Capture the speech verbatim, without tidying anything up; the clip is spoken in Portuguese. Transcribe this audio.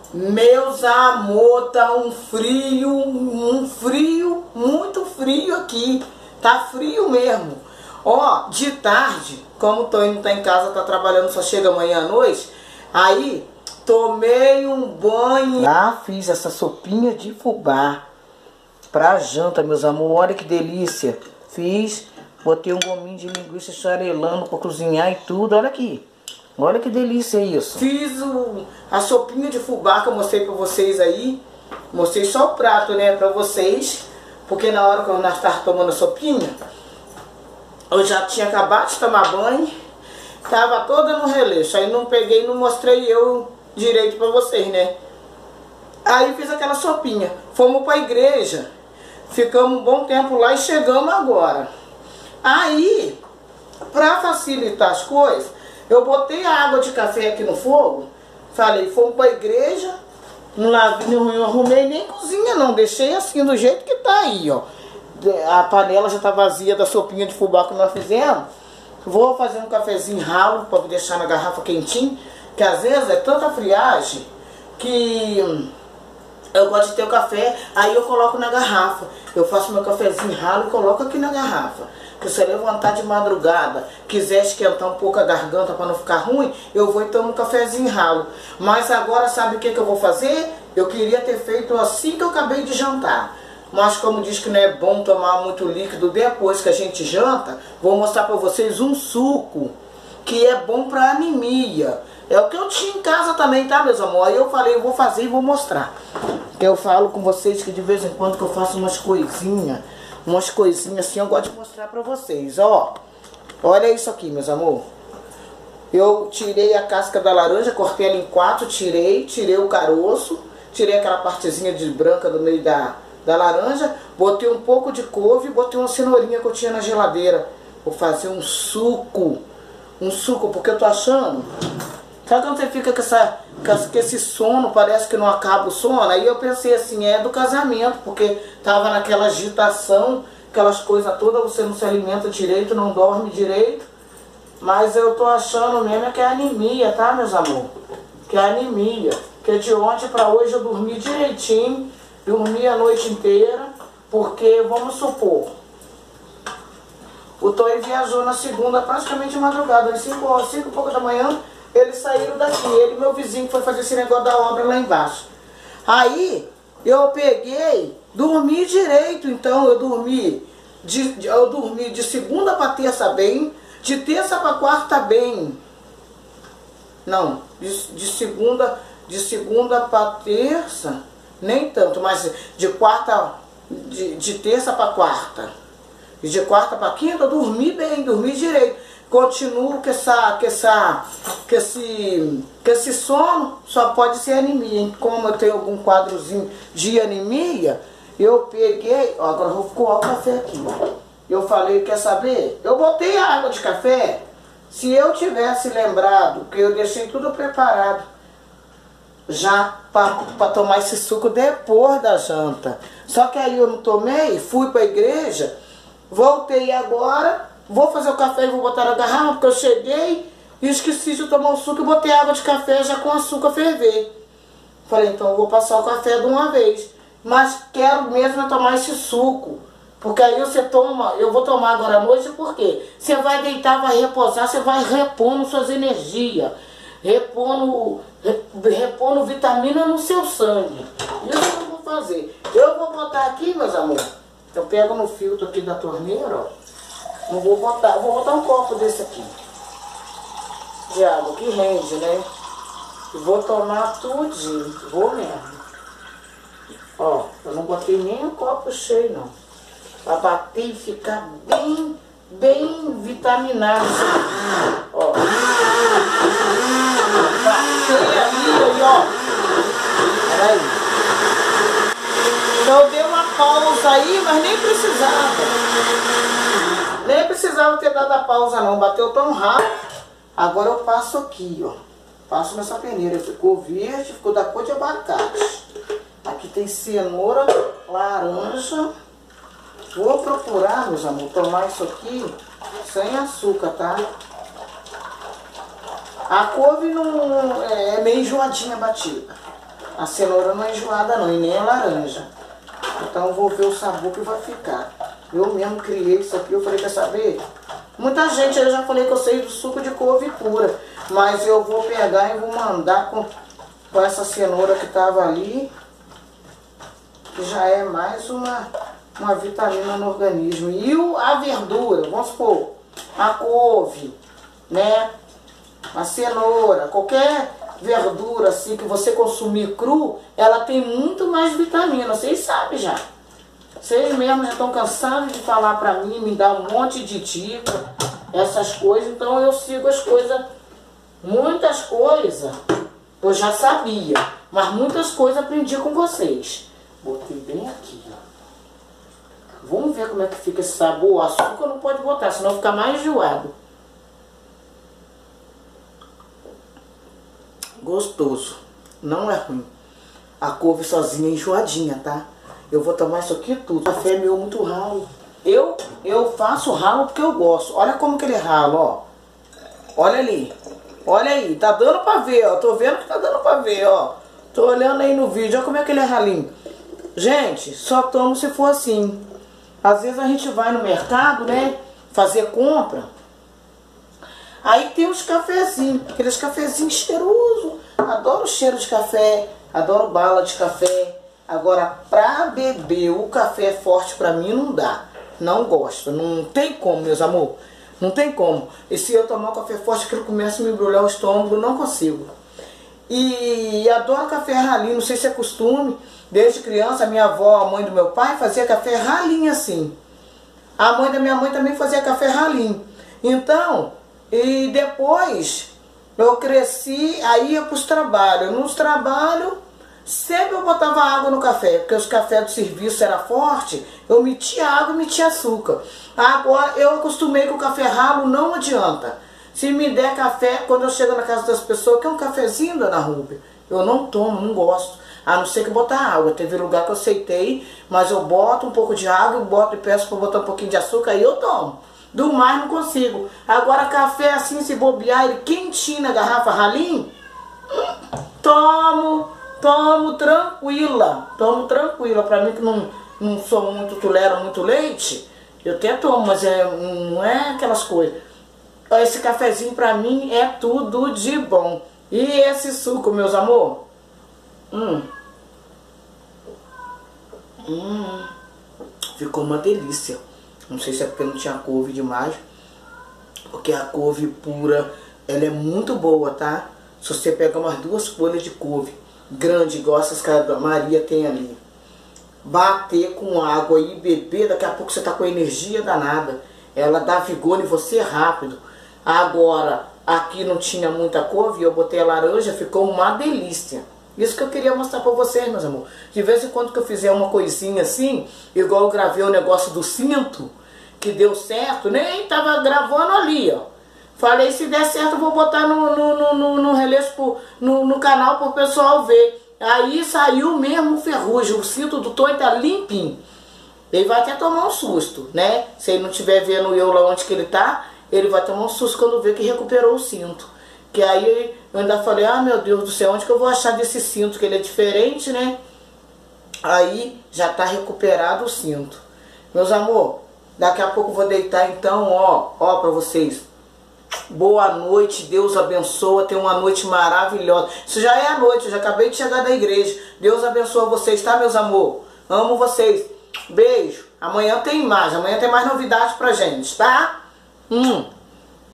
Meus amor, tá um frio, um frio, muito frio aqui. Tá frio mesmo. Ó, de tarde, como o Tonho não tá em casa, tá trabalhando, só chega amanhã à noite. Aí, tomei um banho. Ah, fiz essa sopinha de fubá pra janta, meus amor. Olha que delícia. Fiz, botei um gominho de linguiça esfarelando pra cozinhar e tudo. Olha aqui. Olha que delícia isso. Fiz o, a sopinha de fubá que eu mostrei pra vocês aí. Mostrei só o prato, né, pra vocês. Porque na hora que nós estávamos tomando a sopinha, eu já tinha acabado de tomar banho. Tava toda no releixo. Aí não peguei, não mostrei eu direito pra vocês, né. Aí fiz aquela sopinha. Fomos pra igreja. Ficamos um bom tempo lá e chegamos agora. Aí, pra facilitar as coisas, eu botei a água de café aqui no fogo. Falei, fomos pra igreja. Não lavei, não arrumei nem cozinha não. Deixei assim do jeito que tá aí, ó. A panela já tá vazia da sopinha de fubá que nós fizemos. Vou fazer um cafezinho ralo pra deixar na garrafa quentinho. Que às vezes é tanta friagem que eu gosto de ter o café, aí eu coloco na garrafa. Eu faço meu cafezinho ralo e coloco aqui na garrafa. Que se eu levantar de madrugada, quiser esquentar um pouco a garganta para não ficar ruim, eu vou e tomo um cafezinho ralo. Mas agora sabe o que, que eu vou fazer? Eu queria ter feito assim que eu acabei de jantar. Mas como diz que não é bom tomar muito líquido depois que a gente janta, vou mostrar para vocês um suco que é bom para anemia. É o que eu tinha em casa também, tá, meus amores? Aí eu falei, eu vou fazer e vou mostrar. Que eu falo com vocês que de vez em quando que eu faço umas coisinhas, umas coisinhas assim, eu gosto de mostrar pra vocês, ó. Olha isso aqui, meus amor. Eu tirei a casca da laranja, cortei ela em quatro, tirei, tirei o caroço, tirei aquela partezinha de branca do meio da, da laranja, botei um pouco de couve e botei uma cenourinha que eu tinha na geladeira. Vou fazer um suco, um suco, porque eu tô achando... Sabe quando você fica com, essa, com esse sono, parece que não acaba o sono? Aí eu pensei assim, é do casamento, porque tava naquela agitação, aquelas coisas todas, você não se alimenta direito, não dorme direito. Mas eu tô achando mesmo que é anemia, tá, meus amor? Que é anemia. Que de ontem pra hoje eu dormi direitinho, dormi a noite inteira, porque, vamos supor, o Tonho viajou na segunda, praticamente de madrugada, às cinco, cinco e pouco da manhã, eles saíram daqui, ele e meu vizinho que foi fazer esse negócio da obra lá embaixo. Aí, eu peguei, dormi direito, então eu dormi de, eu dormi de segunda para terça bem, de terça para quarta bem. Não, de, de segunda, de segunda para terça, nem tanto, mas de quarta, de, de terça para quarta. E de quarta para quinta eu dormi bem, dormi direito. Continuo com, essa, com, essa, com, esse, com esse sono, só pode ser anemia. Como eu tenho algum quadrozinho de anemia, eu peguei, ó, agora eu vou coar o café aqui. Eu falei, quer saber? Eu botei a água de café, se eu tivesse lembrado que eu deixei tudo preparado já para tomar esse suco depois da janta. Só que aí eu não tomei, fui para a igreja, voltei agora... Vou fazer o café e vou botar na garrafa, porque eu cheguei e esqueci de tomar o suco e botei água de café já com açúcar ferver. Falei, então eu vou passar o café de uma vez. Mas quero mesmo tomar esse suco. Porque aí você toma, eu vou tomar agora à noite, por quê? Você vai deitar, vai repousar, você vai repondo suas energias. Repondo, repondo vitamina no seu sangue. Isso que eu vou fazer. Eu vou botar aqui, meus amores. Eu pego no filtro aqui da torneira, ó. Não vou botar, vou botar um copo desse aqui de água, que rende, né? E vou tomar tudinho, vou mesmo. Ó, eu não botei nem um copo cheio, não. Pra bater e ficar bem, bem vitaminado. Ó. Batei ali, ó. Peraí. Então eu dei uma pausa aí, mas nem precisava. Nem precisava ter dado a pausa não, bateu tão rápido. Agora eu passo aqui, ó. Passo nessa peneira, ficou verde, ficou da cor de abacate. Aqui tem cenoura, laranja. Vou procurar, meus amores, tomar isso aqui sem açúcar, tá? A couve não é meio enjoadinha batida. A cenoura não é enjoada não, e nem a laranja. Então eu vou ver o sabor que vai ficar. Eu mesmo criei isso aqui, eu falei, quer saber? Muita gente, eu já falei que eu sei do suco de couve pura. Mas eu vou pegar e vou mandar com, com essa cenoura que tava ali. Que já é mais uma, uma vitamina no organismo. E o, a verdura, vamos supor, a couve, né? A cenoura, qualquer verdura assim que você consumir cru, ela tem muito mais vitamina, vocês sabem já. Vocês mesmos já estão cansados de falar pra mim, me dar um monte de dica, essas coisas, então eu sigo as coisas, muitas coisas eu já sabia, mas muitas coisas aprendi com vocês. Botei bem aqui, ó. Vamos ver como é que fica esse sabor. O açúcar não pode botar, senão fica mais enjoado. Gostoso, não é ruim. A couve sozinha é enjoadinha, tá? Eu vou tomar isso aqui tudo. O café é meu muito ralo. Eu, eu faço ralo porque eu gosto. Olha como que ele rala, ó. Olha ali. Olha aí, tá dando pra ver, ó. Tô vendo que tá dando pra ver, ó. Tô olhando aí no vídeo, olha como é que ele é ralinho. Gente, só tomo se for assim. Às vezes a gente vai no mercado, né? Fazer compra. Aí tem os cafezinhos, aqueles cafezinhos cheirosos. Adoro o cheiro de café, adoro bala de café. Agora, pra beber o café forte pra mim não dá. Não gosto, não tem como, meus amor. Não tem como. E se eu tomar um café forte, aquilo começa a me embrulhar o estômago, não consigo. E adoro café ralinho, não sei se é costume. Desde criança, a minha avó, a mãe do meu pai, fazia café ralinho assim. A mãe da minha mãe também fazia café ralinho. Então... E depois eu cresci, aí ia para os trabalhos. Nos trabalhos, sempre eu botava água no café, porque os cafés do serviço era forte, eu metia água e metia açúcar. Agora eu acostumei que o café ralo não adianta. Se me der café, quando eu chego na casa das pessoas, quer um cafezinho, dona Rúbia? Eu não tomo, não gosto. A não ser que botar água. Teve lugar que eu aceitei, mas eu boto um pouco de água, boto e peço para botar um pouquinho de açúcar, aí eu tomo. Do mais não consigo. Agora café assim, se bobear ele quentinho na garrafa ralinho, tomo, tomo tranquila. Tomo tranquila. Pra mim que não, não sou muito, tolero muito leite, eu até tomo, mas é, não é aquelas coisas. Esse cafezinho pra mim é tudo de bom. E esse suco, meus amor? Hum. Hum. Ficou uma delícia. Não sei se é porque não tinha couve demais. Porque a couve pura, ela é muito boa, tá? Se você pegar umas duas folhas de couve grande, igual essas que a Maria tem ali, bater com água e beber, daqui a pouco você tá com energia danada. Ela dá vigor em você rápido. Agora, aqui não tinha muita couve, eu botei a laranja, ficou uma delícia. Isso que eu queria mostrar pra vocês, meus amores. De vez em quando que eu fizer uma coisinha assim, igual eu gravei o negócio do cinto, que deu certo, nem tava gravando ali, ó. Falei, se der certo, eu vou botar no, no, no, no, no release, pro, no, no canal pro pessoal ver. Aí saiu mesmo ferrugem, o cinto do Tonho tá limpinho. Ele vai até tomar um susto, né? Se ele não estiver vendo eu lá onde que ele tá, ele vai tomar um susto quando ver que recuperou o cinto. Que aí eu ainda falei, ah, meu Deus do céu, onde que eu vou achar desse cinto? Que ele é diferente, né? Aí já tá recuperado o cinto. Meus amor, daqui a pouco eu vou deitar então, ó, ó pra vocês. Boa noite, Deus abençoa, tenha uma noite maravilhosa. Isso já é a noite, eu já acabei de chegar da igreja. Deus abençoa vocês, tá, meus amor? Amo vocês. Beijo. Amanhã tem mais, amanhã tem mais novidades pra gente, tá? Hum.